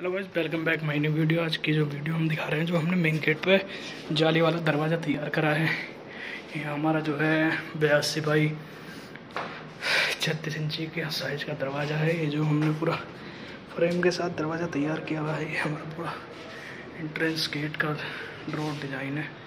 Hello guys, welcome back my new video. आज की जो वीडियो हम दिखा रहे हैं, जो हमने मेन गेट पे जाली वाला दरवाज़ा तैयार करा है। ये हमारा जो है 82 बाई 36 इंची के साइज का दरवाज़ा है। ये जो हमने पूरा फ्रेम के साथ दरवाज़ा तैयार किया हुआ है। ये हमारा पूरा एंट्रेंस गेट का ड्रॉ डिज़ाइन है।